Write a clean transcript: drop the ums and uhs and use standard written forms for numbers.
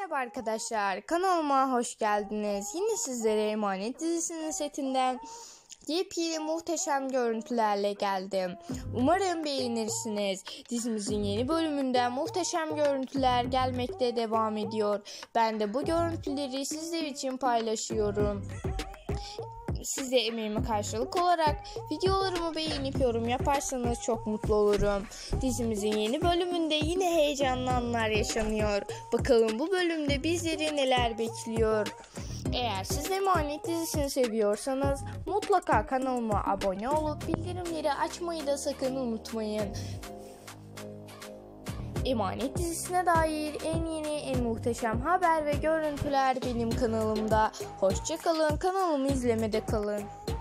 Merhaba arkadaşlar, kanalıma hoş geldiniz. Yine sizlere Emanet dizisinin setinden yepyeni muhteşem görüntülerle geldim. Umarım beğenirsiniz. Dizimizin yeni bölümünden muhteşem görüntüler gelmekte devam ediyor. Ben de bu görüntüleri sizler için paylaşıyorum. Siz de emeğime karşılık olarak videolarımı beğenip yorum yaparsanız çok mutlu olurum. Dizimizin yeni bölümünde yine heyecanlı anlar yaşanıyor. Bakalım bu bölümde bizleri neler bekliyor. Eğer siz de Emanet dizisini seviyorsanız mutlaka kanalıma abone olup bildirimleri açmayı da sakın unutmayın. Emanet dizisine dair en yeni, en muhteşem haber ve görüntüler benim kanalımda. Hoşça kalın, kanalımı izlemede kalın.